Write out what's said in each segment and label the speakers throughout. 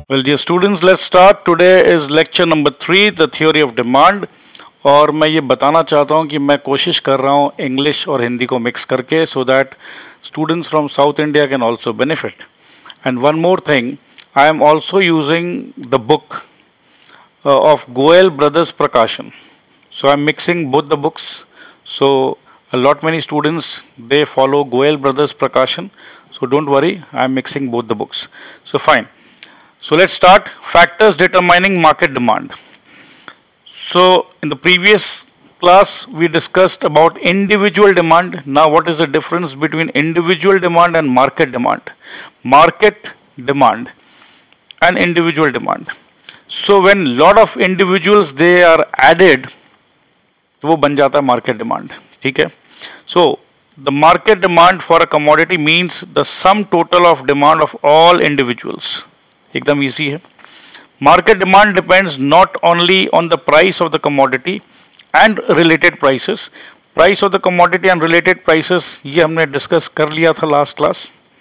Speaker 1: Well, dear students, let's start. Today is lecture number 3, the theory of demand. और मैं ये बताना चाहता हूँ कि मैं कोशिश कर रहा हूँ इंग्लिश और हिंदी को मिक्स करके so that students from South India can also benefit. And one more thing, I am also using the book of Goel Brothers Prakashan. So I am mixing both the books. So a lot many students, they follow Goel Brothers Prakashan. So don't worry, I am mixing both the books. So fine. So let's start. Factors determining market demand. So in the previous class we discussed about individual demand. Now what is the difference between individual demand and market demand? Market demand and individual demand. So when lot of individuals they are added, तो वो बन जाता है market demand. ठीक है? So the market demand for a commodity means the sum total of demand of all individuals. एकदम easy है. Market demand depends not only on the price of the commodity and related prices. Price of the commodity and related prices ये हमने discuss कर लिया था last class.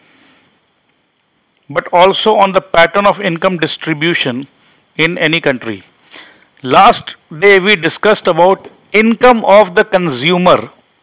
Speaker 1: But also on the pattern of income distribution in any country. Last day we discussed about income of the consumer.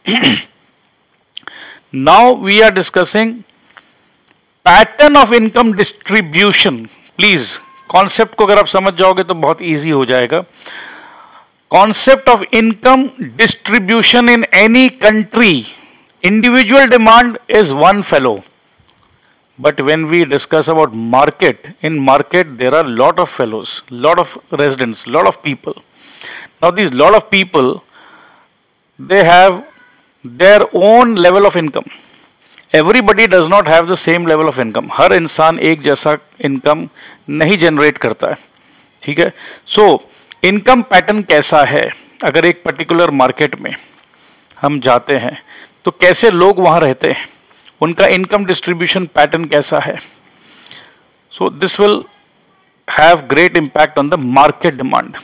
Speaker 1: Now we are discussing pattern of income distribution. Please concept को अगर आप समझ जाओगे तो बहुत easy हो जाएगा. Concept of income distribution in any country. Individual demand is one fellow, but when we discuss about market, in market there are lot of fellows, lot of residents, lot of people. Now this lot of people they have their own level of income. Everybody does not have the same level of income. हर इंसान एक जैसा income नहीं generate करता है. ठीक है? So income pattern कैसा है? अगर एक पर्टिकुलर मार्केट में हम जाते हैं तो कैसे लोग वहाँ रहते हैं, उनका इनकम डिस्ट्रीब्यूशन पैटर्न कैसा है. So this will have great impact on the market demand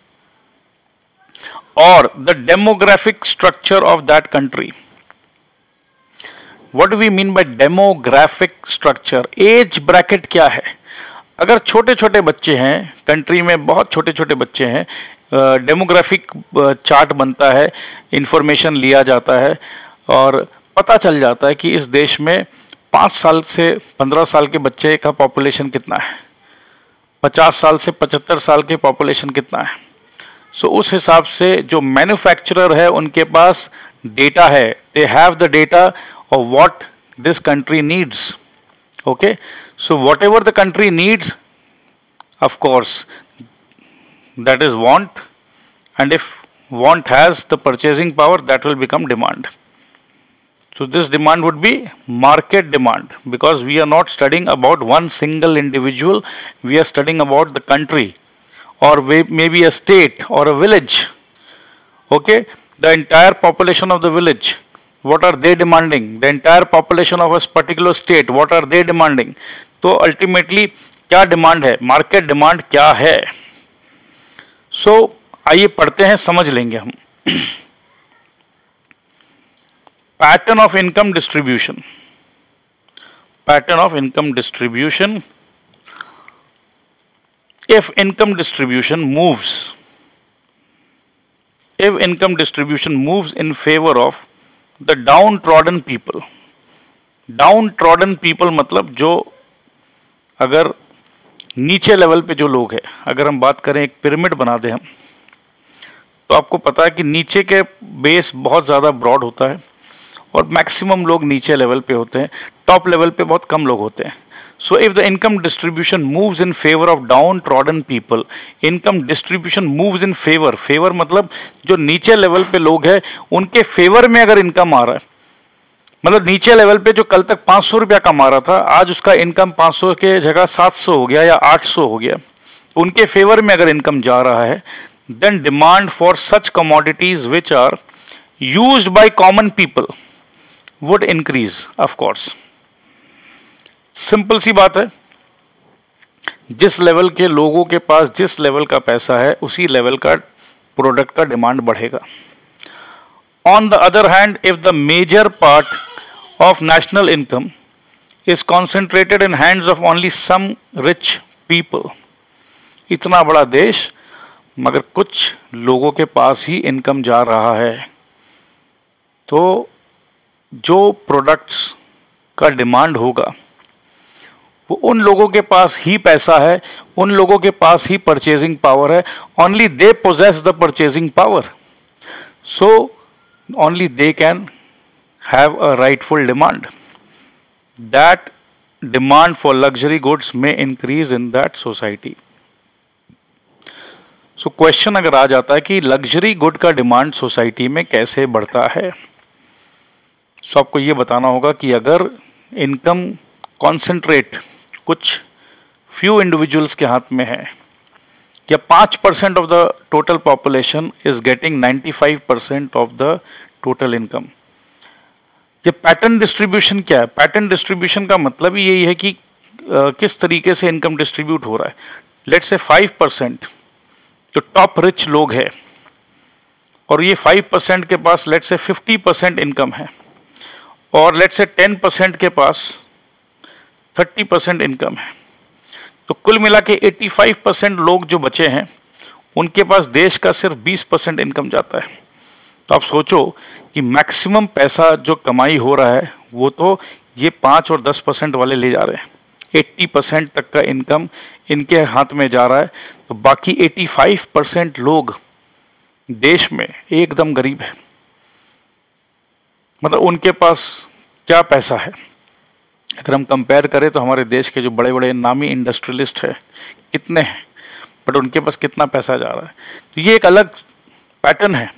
Speaker 1: और the demographic structure of that country. What do we mean by demographic structure? Age bracket क्या है? अगर छोटे छोटे बच्चे हैं कंट्री में, बहुत छोटे छोटे बच्चे हैं, डेमोग्राफिक चार्ट बनता है, इंफॉर्मेशन लिया जाता है और पता चल जाता है कि इस देश में 5 साल से 15 साल के बच्चे का पॉपुलेशन कितना है, 50 साल से 75 साल के पॉपुलेशन कितना है. सो उस हिसाब से जो मैन्युफैक्चरर है उनके पास डेटा है. They have the data of what this country needs. Okay, so whatever the country needs, of course that is want, and if want has the purchasing power, that will become demand. So this demand would be market demand, because we are not studying about one single individual, we are studying about the country or maybe a state or a village. Okay, the entire population of the village, what are they demanding? The entire population of a particular state, what are they demanding? तो ultimately क्या demand है, market demand क्या है. So आइए पढ़ते हैं, समझ लेंगे हम. Pattern of income distribution. Pattern of income distribution. If income distribution moves in favor of the downtrodden people. Down people मतलब जो अगर नीचे लेवल पे जो लोग हैं, अगर हम बात करें एक पिरामिड बना दें हम, तो आपको पता है कि नीचे के बेस बहुत ज़्यादा ब्रॉड होता है और मैक्सिमम लोग नीचे लेवल पे होते हैं, टॉप लेवल पे बहुत कम लोग होते हैं. So if the income distribution moves in favor of downtrodden people, income distribution moves in favor. Favor मतलब जो नीचे लेवल पे लोग हैं उनके फेवर में अगर इनकम आ रहा है, मतलब नीचे लेवल पे जो कल तक 500 रुपया कमा रहा था, आज उसका इनकम 500 के जगह 700 हो गया या 800 हो गया, उनके फेवर में अगर इनकम जा रहा है, then demand for such commodities which are used by common people would increase, of course. Simple सी बात है, जिस लेवल के लोगों के पास जिस लेवल का पैसा है उसी लेवल का प्रोडक्ट का डिमांड बढ़ेगा. On the other hand, if the major part of national income is concentrated in hands of only some rich people. इतना बड़ा देश मगर कुछ लोगों के पास ही इनकम जा रहा है। तो जो प्रोडक्ट्स का डिमांड होगा वो उन लोगों के पास ही पैसा है, उन लोगों के पास ही परचेजिंग पावर है। Only they possess the purchasing power, so only they can have a rightful demand. That demand for luxury goods में increase in that society. So question अगर आ जाता है कि लग्जरी गुड का डिमांड सोसाइटी में कैसे बढ़ता है, सो आपको ये बताना होगा कि अगर इनकम कॉन्सेंट्रेट कुछ फ्यू इंडिविजुअल्स के हाथ में है, या 5% of the total population is getting 95% of the total income. ये पैटर्न डिस्ट्रीब्यूशन क्या है? पैटर्न डिस्ट्रीब्यूशन का मतलब ही यही है कि किस तरीके से इनकम डिस्ट्रीब्यूट हो रहा है. लेट्स से 5% जो टॉप रिच लोग हैं और ये 5% के पास लेट्स से 50% इनकम है, और लेट्स से 10% के पास 30% इनकम है, तो कुल मिला के 85% लोग जो बचे हैं उनके पास देश का सिर्फ 20% इनकम जाता है. तो आप सोचो कि मैक्सिमम पैसा जो कमाई हो रहा है वो तो ये 5 और 10% वाले ले जा रहे हैं. 80% तक का इनकम इनके हाथ में जा रहा है, तो बाकी 85% लोग देश में एकदम गरीब है. मतलब उनके पास क्या पैसा है? अगर हम कंपेयर करें तो हमारे देश के जो बड़े बड़े नामी इंडस्ट्रियलिस्ट हैं कितने हैं, बट उनके पास कितना पैसा जा रहा है. तो ये एक अलग पैटर्न है.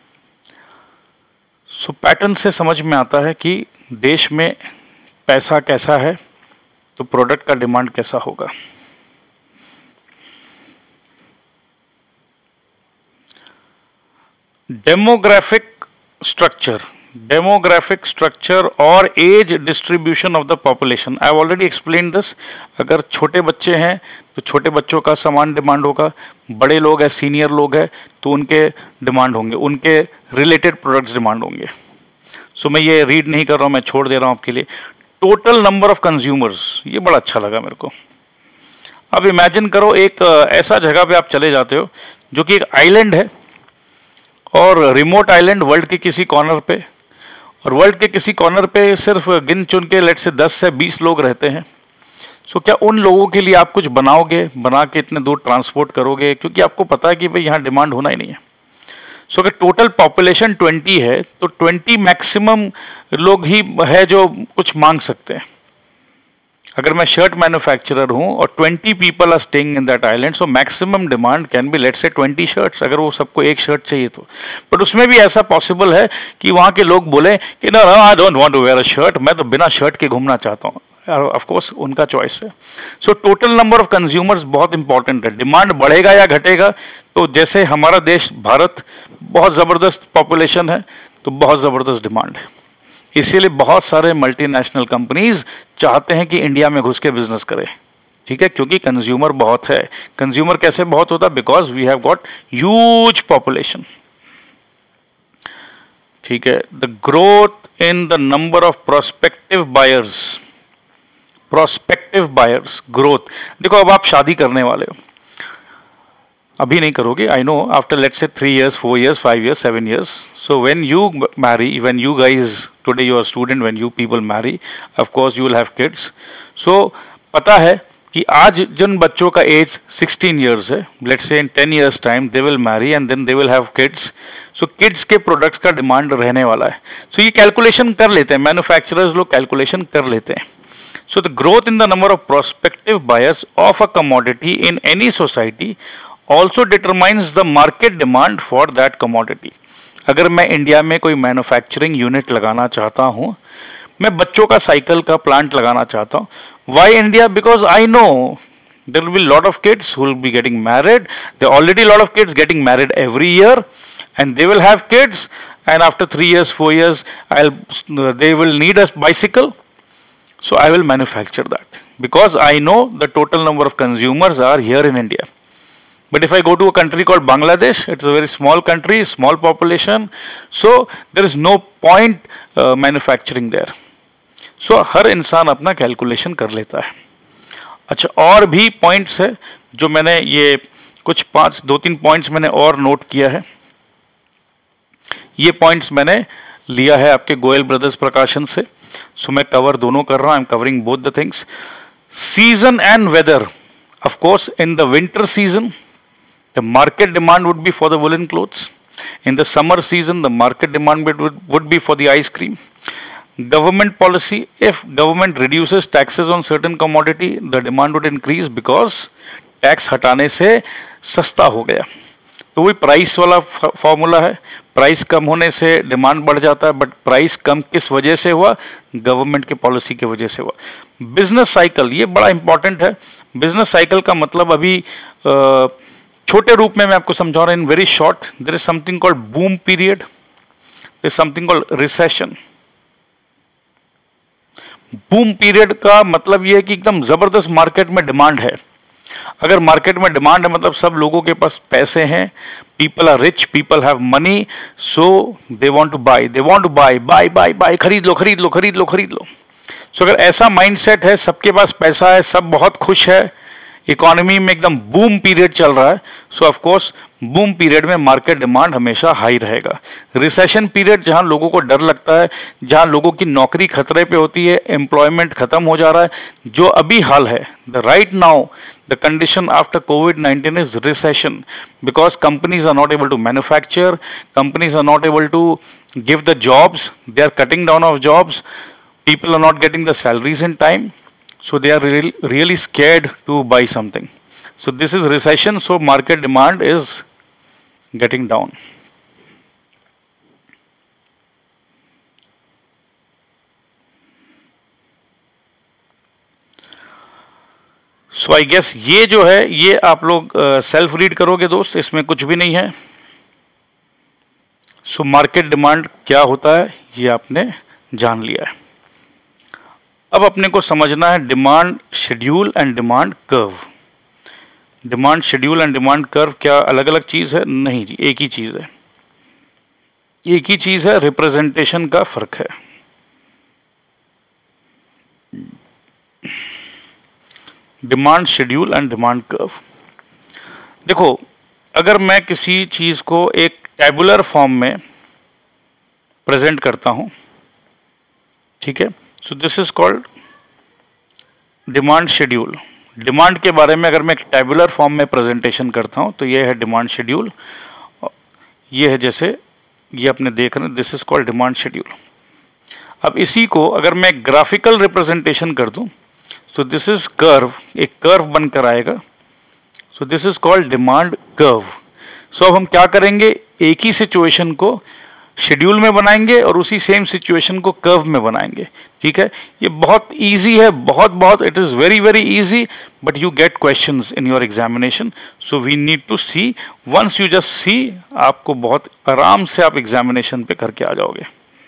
Speaker 1: सो पैटर्न से समझ में आता है कि देश में पैसा कैसा है तो प्रोडक्ट का डिमांड कैसा होगा. डेमोग्राफिक स्ट्रक्चर और age distribution of the population. I have already explain this. अगर छोटे बच्चे हैं तो छोटे बच्चों का समान डिमांड होगा, बड़े लोग हैं, सीनियर लोग हैं, तो उनके डिमांड होंगे, उनके रिलेटेड प्रोडक्ट्स डिमांड होंगे. सो मैं ये रीड नहीं कर रहा हूँ, मैं छोड़ दे रहा हूँ आपके लिए. टोटल नंबर ऑफ कंज्यूमर्स, ये बड़ा अच्छा लगा मेरे को. अब इमेजिन करो एक ऐसा जगह पे आप चले जाते हो जो कि एक आइलैंड है, और रिमोट आइलैंड वर्ल्ड के किसी कॉर्नर पे, और वर्ल्ड के किसी कॉर्नर पे सिर्फ गिन चुन के लेट से 10 से 20 लोग रहते हैं. सो क्या उन लोगों के लिए आप कुछ बनाओगे, बना के इतने दूर ट्रांसपोर्ट करोगे? क्योंकि आपको पता है कि भाई यहाँ डिमांड होना ही नहीं है. सो अगर टोटल पॉपुलेशन 20 है तो 20 मैक्सिमम लोग ही है जो कुछ मांग सकते हैं. अगर मैं शर्ट मैन्युफैक्चरर हूं और 20 people are staying in that island, so maximum demand can be let's say 20 shirts, अगर वो सबको एक शर्ट चाहिए तो. बट उसमें भी ऐसा पॉसिबल है कि वहां के लोग बोले कि ना I don't want to wear a shirt, मैं तो बिना शर्ट के घूमना चाहता हूँ. ऑफ कोर्स उनका चॉइस है. So total number of consumers बहुत इंपॉर्टेंट है. डिमांड बढ़ेगा या घटेगा, तो जैसे हमारा देश भारत बहुत ज़बरदस्त पॉपुलेशन है तो बहुत ज़बरदस्त डिमांड है. इसीलिए बहुत सारे मल्टीनेशनल कंपनीज चाहते हैं कि इंडिया में घुस के बिजनेस करें. ठीक है, क्योंकि कंज्यूमर बहुत है. कंज्यूमर कैसे बहुत होता? Because we have got huge population. ठीक है. The growth in the number of prospective buyers growth. देखो, अब आप शादी करने वाले हो, अभी नहीं करोगे, I know, after let's say 3 years 4 years 5 years 7 years. So when you marry, when you guys, today you are student, when you people marry, of course you will have kids. So पता है कि आज जिन बच्चों का as 16 years है, let's say in 10 years time they will marry and then they will have kids. So kids के products का demand रहने वाला है. सो ये कैलकुलेशन कर लेते हैं, मैन्युफैक्चरर्स लोग कैलकुलेशन कर लेते हैं. So the growth in the number of prospective buyers of a commodity in any society also determines the market demand for that commodity. अगर मैं इंडिया में कोई मैन्युफैक्चरिंग यूनिट लगाना चाहता हूँ, मैं बच्चों का साइकिल का प्लांट लगाना चाहता हूँ. Why India? Because I know there will be lot of kids who will be getting married. There are already a lot of kids getting married every year, and they will have kids, and after 3 years 4 years they will need a bicycle. So I will manufacture that because I know the total number of consumers are here in India. But if I go to a country called Bangladesh, it's a very small country, small population, so there is no point manufacturing there. So हर इंसान अपना calculation कर लेता है. अच्छा, और भी points है जो मैंने ये कुछ 2-3 पॉइंट्स मैंने और नोट किया है। ये पॉइंट्स मैंने लिया है आपके गोयल ब्रदर्स प्रकाशन से, सो मैं कवर दोनों कर रहा हूं। I am covering both the things. Season and weather, of course in the winter season the market demand would be for the woolen clothes. In the summer season, the market demand would be for the ice cream. Government policy, if government reduces taxes on certain commodity, the demand would increase because tax हटाने से सस्ता हो गया। तो वही price वाला formula है, price कम होने से डिमांड बढ़ जाता है, बट प्राइस कम किस वजह से हुआ? गवर्नमेंट की पॉलिसी की वजह से हुआ। बिजनेस साइकिल, ये बड़ा इंपॉर्टेंट है। बिजनेस साइकिल का मतलब अभी छोटे रूप में मैं आपको समझा रहा हूं। In very short, there is something called boom period, there is something called recession. Boom period का मतलब यह है कि एकदम जबरदस्त मार्केट में डिमांड है। अगर मार्केट में डिमांड है मतलब सब लोगों के पास पैसे हैं, people are rich, people have money, so they want to buy, buy buy buy, खरीद लो खरीद लो खरीद लो खरीद लो। सो अगर ऐसा माइंडसेट है, सबके पास पैसा है, सब बहुत खुश है, इकोनॉमी में एकदम बूम पीरियड चल रहा है, so of course boom period में मार्केट डिमांड हमेशा हाई रहेगा। रिसेशन पीरियड, जहां लोगों को डर लगता है, जहां लोगों की नौकरी खतरे पे होती है, एम्प्लॉयमेंट खत्म हो जा रहा है, जो अभी हाल है, the right now the condition after COVID-19 is recession, because companies are not able to manufacture, companies are not able to give the jobs, they are cutting down of jobs, people are not getting the salaries in time, so they are really scared to buy something. So this is recession, so market demand is getting down. So I guess ये जो है ये आप लोग self read करोगे दोस्त, इसमें कुछ भी नहीं है। So मार्केट डिमांड क्या होता है ये आपने जान लिया है। अब अपने को समझना है demand schedule and demand curve. Demand schedule and demand curve क्या अलग अलग चीज है? नहीं जी, एक ही चीज है। एक ही चीज है, रिप्रेजेंटेशन का फर्क है। Demand schedule and demand curve, देखो अगर मैं किसी चीज को एक टेबुलर फॉर्म में प्रेजेंट करता हूं, ठीक है, so this is called demand schedule. Demand के बारे में अगर मैं एक टेबुलर फॉर्म में प्रेजेंटेशन करता हूं तो ये है डिमांड शेड्यूल, ये है जैसे ये अपने देख रहे हैं, this is called demand schedule. अब इसी को अगर मैं ग्राफिकल रिप्रेजेंटेशन कर दूं, सो दिस इज कर्व, एक कर्व बनकर आएगा, so this is called demand curve. So अब हम क्या करेंगे, एक ही सिचुएशन को शेड्यूल में बनाएंगे और उसी सेम सिचुएशन को कर्व में बनाएंगे, ठीक है। ये बहुत इजी है, बहुत it is very very easy, but you get questions in your examination, so we need to see, once you just see, आपको बहुत आराम से आप एग्जामिनेशन पे करके आ जाओगे।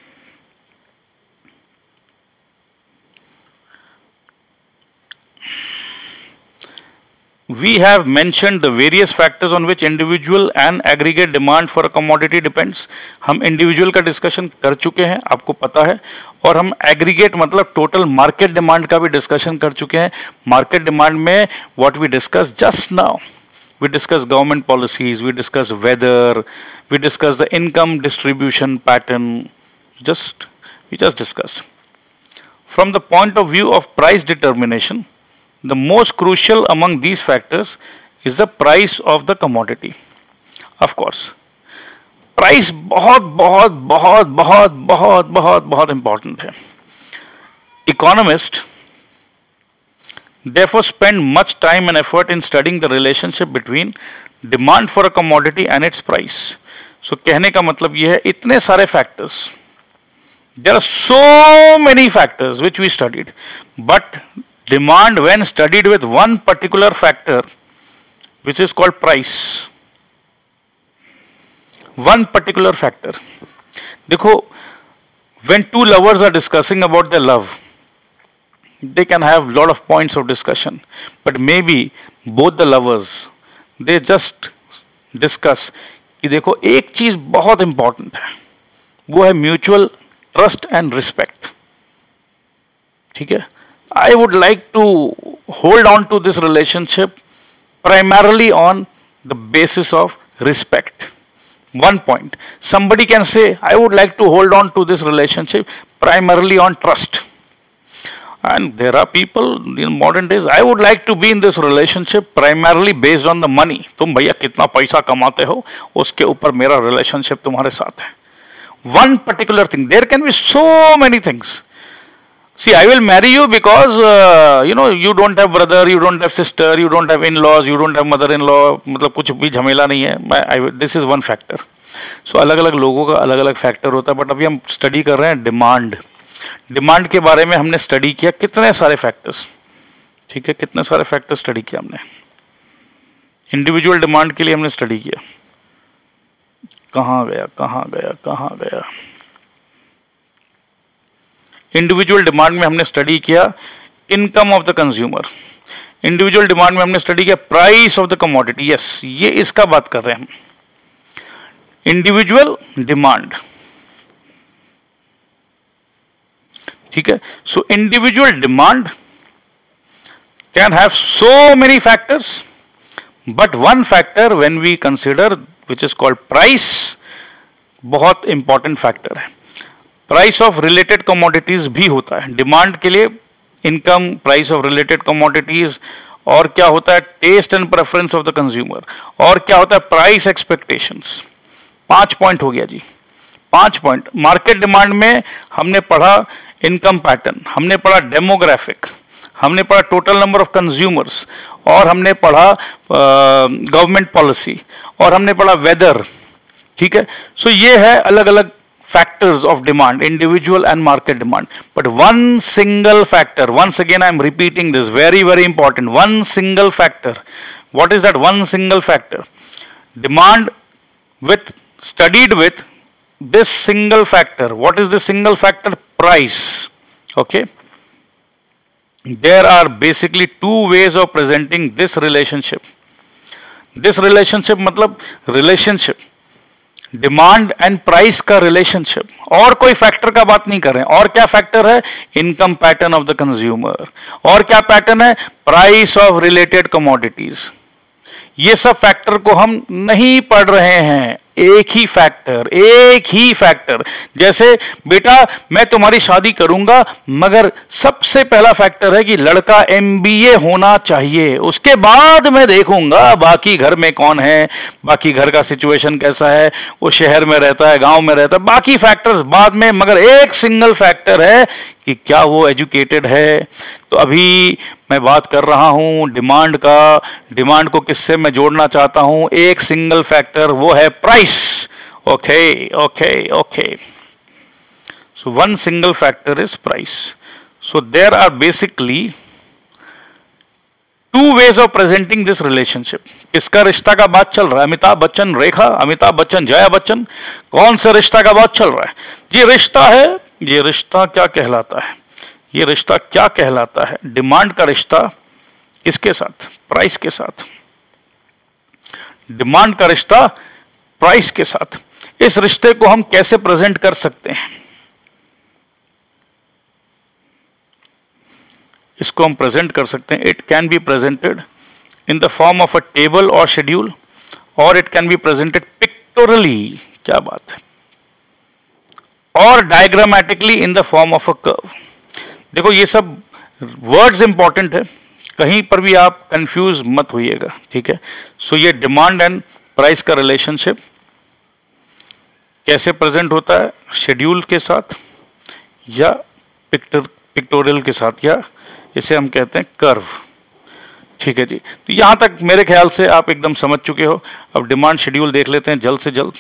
Speaker 1: We have mentioned the various factors on which individual and aggregate demand for a commodity depends. हम individual का discussion कर चुके हैं, आपको पता है, और हम aggregate मतलब total market demand का भी discussion कर चुके हैं। Market demand में what we discussed just now, we discussed government policies, we discussed weather, we discussed the income distribution pattern, we just discussed. From the point of view of price determination, the most crucial among these factors is the price of the commodity. Of course, price बहुत important है। Economists therefore spend much time and effort in studying the relationship between demand for a commodity and its price. So कहने का मतलब यह है, इतने सारे factors, there are so many factors which we studied, but demand when studied with one particular factor which is called price, one particular factor, देखो when two lovers are discussing about their love, they can have lot of points of discussion, but maybe both the lovers they just discuss कि देखो एक चीज बहुत important है, वो है mutual trust and respect, ठीक है। I would like to hold on to this relationship primarily on the basis of respect. One point. Somebody can say, I would like to hold on to this relationship primarily on trust. And there are people in modern days, I would like to be in this relationship primarily based on the money. तुम भैया कितना पैसा कमाते हो, उसके ऊपर मेरा relationship तुम्हारे साथ है. One particular thing. There can be so many things. See, I will marry you because you don't have brother, you don't have sister, you don't have in-laws, you don't have mother-in-law. मतलब कुछ भी झमेला नहीं है. This is one factor. So अलग अलग लोगों का अलग अलग फैक्टर होता है. बट अभी हम स्टडी कर रहे हैं डिमांड. डिमांड के बारे में हमने स्टडी किया कितने सारे फैक्टर्स. ठीक है, कितने सारे फैक्टर्स स्टडी किया हमने. इंडिविजुअल डिमांड के लिए हमने स्टडी किया. कहाँ गया. इंडिविजुअल डिमांड में हमने स्टडी किया income of the consumer. Individual demand में हमने स्टडी किया price of the commodity. Yes, ये इसका बात कर रहे हैं हम. Individual demand. ठीक है. So individual demand can have so many factors, but one factor when we consider which is called price, बहुत इंपॉर्टेंट फैक्टर है. प्राइस ऑफ रिलेटेड कमोडिटीज भी होता है डिमांड के लिए. Income, price of related commodities, और क्या होता है taste and preference of the consumer, और क्या होता है प्राइस एक्सपेक्टेशंस. 5 पॉइंट हो गया जी. 5 पॉइंट. मार्केट डिमांड में हमने पढ़ा इनकम पैटर्न, हमने पढ़ा डेमोग्राफिक, हमने पढ़ा टोटल नंबर ऑफ कंज्यूमर्स, और हमने पढ़ा गवर्नमेंट पॉलिसी, और हमने पढ़ा वेदर. ठीक है. सो ये है अलग अलग factors of demand, individual and market demand. But one single factor, once again I am repeating this, very important, one single factor. What is that one single factor? Demand studied with this single factor. What is the single factor? Price. Okay. There are basically 2 ways of presenting this relationship. This relationship मतलब relationship demand and price का relationship, और कोई factor का बात नहीं कर रहे हैं. और क्या फैक्टर है? Income pattern of the consumer. और क्या पैटर्न है? Price of related commodities. ये सब फैक्टर को हम नहीं पढ़ रहे हैं. एक ही फैक्टर. जैसे बेटा मैं तुम्हारी शादी करूंगा, मगर सबसे पहला फैक्टर है कि लड़का MBA होना चाहिए. उसके बाद मैं देखूंगा बाकी घर में कौन है, बाकी घर का सिचुएशन कैसा है, वो शहर में रहता है, गांव में रहता है, बाकी फैक्टर्स बाद में. मगर एक सिंगल फैक्टर है कि क्या वो एजुकेटेड है. तो अभी मैं बात कर रहा हूं डिमांड का. डिमांड को किससे मैं जोड़ना चाहता हूं? एक सिंगल फैक्टर, वो है price. Okay. So one single factor is price. So there are basically 2 ways of presenting this relationship. किसका रिश्ता का बात चल रहा है? अमिताभ बच्चन रेखा, अमिताभ बच्चन जया बच्चन, कौन से रिश्ता का बात चल रहा है? ये रिश्ता है. ये रिश्ता क्या कहलाता है? ये रिश्ता क्या कहलाता है? डिमांड का रिश्ता किसके साथ? प्राइस के साथ. डिमांड का रिश्ता प्राइस के साथ. इस रिश्ते को हम कैसे प्रेजेंट कर सकते हैं? इसको हम प्रेजेंट कर सकते हैं. It can be presented in the form of a table और शेड्यूल, और it can be presented pictorially. क्या बात है? और diagrammatically in the form of a curve. देखो ये सब वर्ड्स इंपॉर्टेंट है, कहीं पर भी आप कंफ्यूज मत होइएगा. ठीक है. सो ये डिमांड एंड प्राइस का रिलेशनशिप कैसे प्रेजेंट होता है? शेड्यूल के साथ या पिक्टोरियल के साथ, या इसे हम कहते हैं कर्व. ठीक है जी. तो यहां तक मेरे ख्याल से आप एकदम समझ चुके हो. अब डिमांड शेड्यूल देख लेते हैं जल्द से जल्द.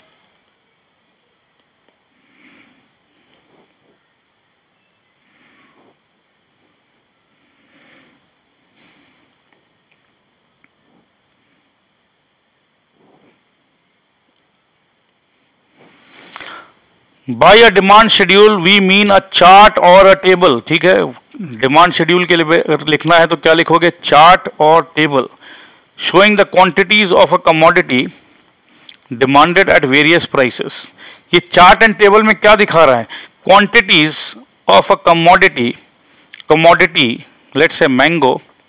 Speaker 1: By a demand schedule we mean a chart और अ टेबल. ठीक है. डिमांड शेड्यूल के लिए अगर लिखना है तो क्या लिखोगे? चार्ट और table showing the quantities of a commodity demanded at various prices. ये चार्ट एंड टेबल में क्या दिखा रहा है? Quantities of a commodity let's say mango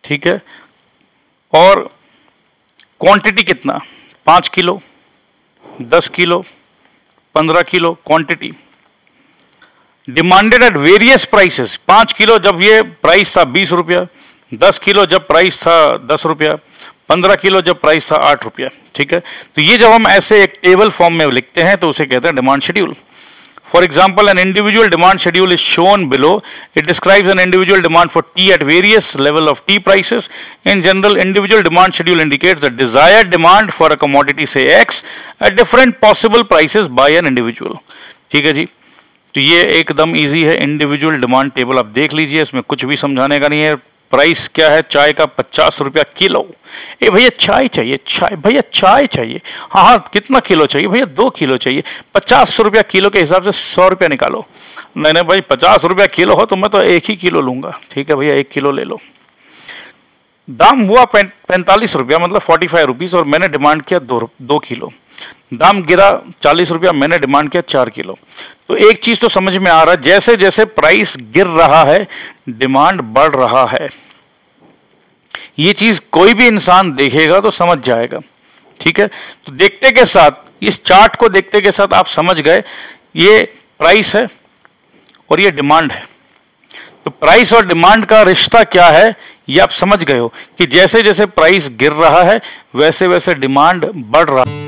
Speaker 1: ठीक है, और क्वांटिटी कितना, 5 kilo, 10 kilo, 15 kilo quantity, demanded at various prices. 5 kilo जब ये प्राइस था 20 रुपया, 10 किलो जब प्राइस था 10 रुपया, 15 किलो जब प्राइस था 8 रुपया। ठीक है, तो ये जब हम ऐसे एक टेबल फॉर्म में लिखते हैं तो उसे कहते हैं demand schedule. For example, an individual demand schedule is shown below. It describes an individual demand for tea at various level of tea prices. In general, individual demand schedule indicates the desired demand for a commodity, say X, at different possible prices by an individual. ठीक है जी, तो ये एकदम easy है। Individual demand table आप देख लीजिए, इसमें कुछ भी समझाने का नहीं है। प्राइस क्या है चाय का, 50 रुपया किलो। ए भैया चाय चाहिए, चाय भैया चाय चाहिए, हाँ हाँ कितना किलो चाहिए भैया, 2 किलो चाहिए। 50 रुपया किलो के हिसाब से 100 रुपया निकालो। नहीं नहीं भाई 50 रुपया किलो हो तो मैं तो 1 ही किलो लूंगा। ठीक है भैया 1 किलो ले लो। दाम हुआ 45 रुपया, मतलब 45 रुपीज़, और मैंने डिमांड किया 2 किलो। दाम गिरा 40 रुपया, मैंने डिमांड किया 4 किलो। तो एक चीज़ तो समझ में आ रहा है, जैसे जैसे प्राइस गिर रहा है डिमांड बढ़ रहा है। ये चीज़ कोई भी इंसान देखेगा तो समझ जाएगा। ठीक है, तो देखते के साथ, इस चार्ट को देखते के साथ आप समझ गए ये प्राइस है और ये डिमांड है। तो प्राइस और डिमांड का रिश्ता क्या है ये आप समझ गए हो कि जैसे जैसे प्राइस गिर रहा है वैसे वैसे डिमांड बढ़ रहा है।